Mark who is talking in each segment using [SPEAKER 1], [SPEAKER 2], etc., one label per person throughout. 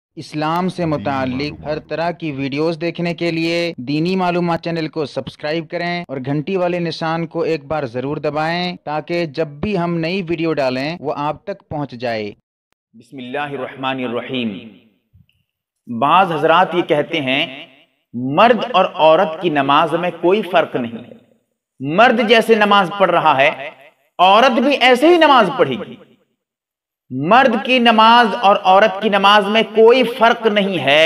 [SPEAKER 1] اسلام سے متعلق ہر طرح کی ویڈیوز دیکھنے کے لیے دینی معلومات چینل کو سبسکرائب کریں اور گھنٹی والے نشان کو ایک بار ضرور دبائیں تاکہ جب بھی ہم نئی ویڈیو ڈالیں وہ آپ تک پہنچ جائے۔
[SPEAKER 2] بسم اللہ الرحمن الرحیم۔ بعض حضرات یہ کہتے ہیں مرد اور عورت کی نماز میں کوئی فرق نہیں ہے، مرد جیسے نماز پڑھ رہا ہے عورت بھی ایسے ہی نماز پڑھے گی، مرد کی نماز اور عورت کی نماز میں کوئی فرق نہیں ہے۔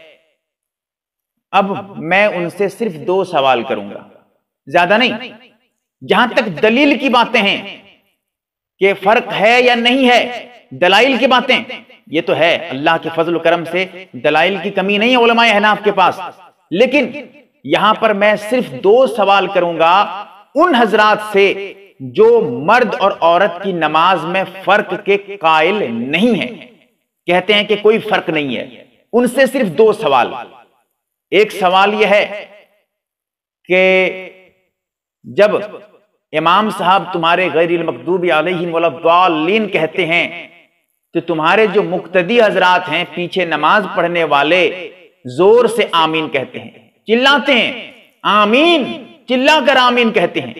[SPEAKER 2] اب میں ان سے صرف دو سوال کروں گا، زیادہ نہیں۔ جہاں تک دلیل کی باتیں ہیں کہ فرق ہے یا نہیں ہے، دلائل کی باتیں یہ تو ہے، اللہ کے فضل و کرم سے دلائل کی کمی نہیں ہے علماء احناف کے پاس، لیکن یہاں پر میں صرف دو سوال کروں گا ان حضرات سے جو مرد اور عورت کی نماز میں فرق کے قائل نہیں ہیں، کہتے ہیں کہ کوئی فرق نہیں ہے، ان سے صرف دو سوال۔ ایک سوال یہ ہے کہ جب امام صاحب تمہارے غیر المغضوب علیہم ولا الضالین کہتے ہیں تو تمہارے جو مقتدی حضرات ہیں پیچھے نماز پڑھنے والے زور سے آمین کہتے ہیں، چلاتے ہیں، آمین چلا کر آمین کہتے ہیں۔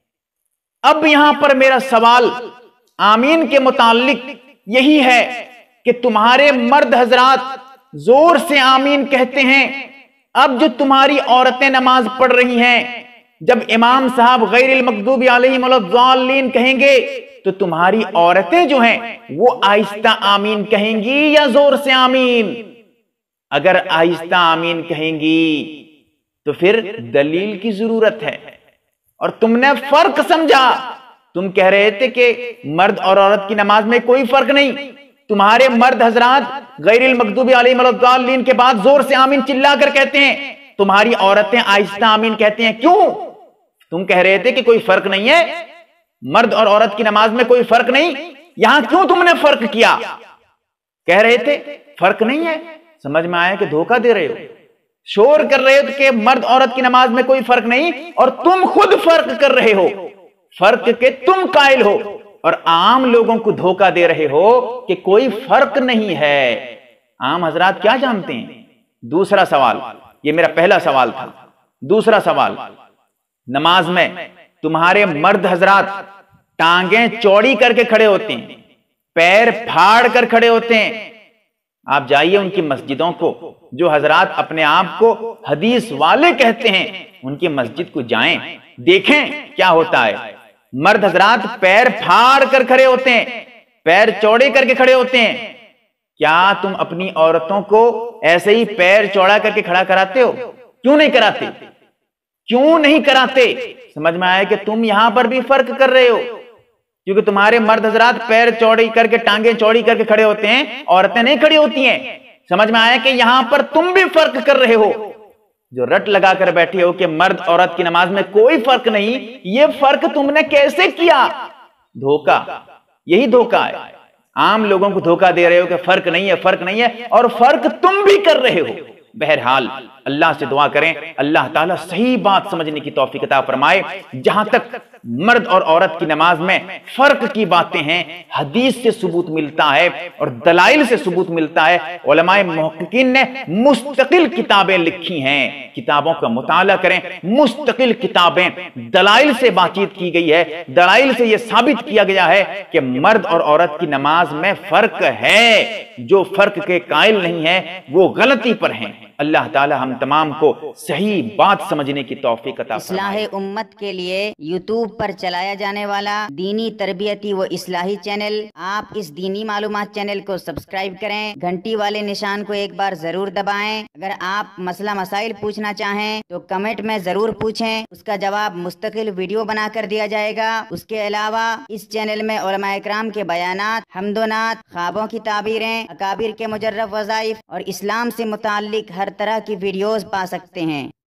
[SPEAKER 2] اب یہاں پر میرا سوال آمین کے متعلق یہی ہے کہ تمہارے مرد حضرات زور سے آمین کہتے ہیں، اب جو تمہاری عورتیں نماز پڑھ رہی ہیں جب امام صاحب غیر المغضوب علیہم ولا الضالین کہیں گے تو تمہاری عورتیں جو ہیں وہ آہستہ آمین کہیں گی یا زور سے آمین؟ اگر آہستہ آمین کہیں گی تو پھر دلیل کی ضرورت ہے، اور تم نے فرق سمجھا، تم کہہ رہے تھے کہ مرد اور عورت کی نماز میں کوئی فرق نہیں، تمہارے مرد حضرات غیر المغضوب علیہم ولا الضالین کے بعد زور سے آمین چلا کر کہتے ہیں، تمہاری عورتیں آہستہ آمین کہتے ہیں، کیوں؟ تم کہہ رہے تھے کہ کوئی فرق نہیں ہے، مرد اور عورت کی نماز میں کوئی فرق نہیں، یہاں کیوں تم نے فرق کیا؟ کہہ رہے تھے فرق نہیں ہے، سمجھ میں آیا کہ دھوکہ دے رہے ہو، شور کر رہے ہو کہ مرد عورت کی نماز میں کوئی فرق نہیں، اور تم خود فرق کر رہے ہو، فرق کے تم قائل ہو، اور عام لوگوں کو دھوکہ دے رہے ہو کہ کوئی فرق نہیں ہے۔ عام حضرات کیا جانتے ہیں؟ دوسرا سوال، یہ میرا پہلا سوال تھا، دوسرا سوال، نماز میں تمہارے مرد حضرات ٹانگیں چوڑی کر کے کھڑے ہوتے ہیں، پیر پھاڑ کر کھڑے ہوتے ہیں، آپ جائیے ان کی مسجدوں کو، جو حضرات اپنے آپ کو حدیث والے کہتے ہیں ان کی مسجد کو جائیں، دیکھیں کیا ہوتا ہے، مرد حضرات پیر پھاڑ کر کھڑے ہوتے ہیں، پیر چوڑے کر کے کھڑے ہوتے ہیں۔ کیا تم اپنی عورتوں کو ایسے ہی پیر چوڑا کر کے کھڑا کراتے ہو؟ کیوں نہیں کراتے؟ کیوں نہیں کراتے؟ سمجھ میں آیا کہ تم یہاں پر بھی فرق کر رہے ہو، کیونکہ تمہارے مرد حضرات پیر چوڑی کر کے ٹانگیں چوڑی کر کے کھڑے ہوتے ہیں، عورتیں نہیں کھڑی ہوتی ہیں۔ سمجھ میں آیا کہ یہاں پر تم بھی فرق کر رہے ہو، جو رٹ لگا کر بیٹھے ہو کہ مرد عورت کی نماز میں کوئی فرق نہیں، یہ فرق تم نے کیسے کیا؟ دھوکہ، یہی دھوکہ ہے، عام لوگوں کو دھوکہ دے رہے ہو کہ فرق نہیں ہے، فرق نہیں ہے، اور فرق تم بھی کر رہے ہو۔ بہرحال اللہ سے دعا کریں اللہ تعالیٰ صحیح بات سمجھنے کی توفیق عطا فرمائے۔ جہاں تک مرد اور عورت کی نماز میں فرق کی باتیں ہیں، حدیث سے ثبوت ملتا ہے اور دلائل سے ثبوت ملتا ہے، علماء محققین نے مستقل کتابیں لکھی ہیں، کتابوں کا مطالعہ کریں، مستقل کتابیں، دلائل سے بات چیت کی گئی ہے، دلائل سے یہ ثابت کیا گیا ہے کہ مرد اور عورت کی نماز میں فرق ہے، جو فرق کے قائل نہیں ہے وہ غلطی پر ہیں۔ اللہ تعالی ہم تمام کو صحیح بات سمجھنے کی توفیق عطا فرمائے۔
[SPEAKER 3] اصلاح امت کے لیے یوٹیوب پر چلایا جانے والا دینی تربیتی و اصلاحی چینل، آپ اس دینی معلومات چینل کو سبسکرائب کریں، گھنٹی والے نشان کو ایک بار ضرور دبائیں۔ اگر آپ مسئلہ مسائل پوچھنا چاہیں تو کمنٹ میں ضرور پوچھیں، اس کا جواب مستقل ویڈیو بنا کر دیا جائے گا۔ اس کے علاوہ اس چینل میں علماء کرام کے بیانات، حمد و نعت، خوابوں کی تعبیریں، اکابر کے مجرب وظائف اور اسلام سے متعلق ہر طرح کی ویڈیوز پا سکتے ہیں۔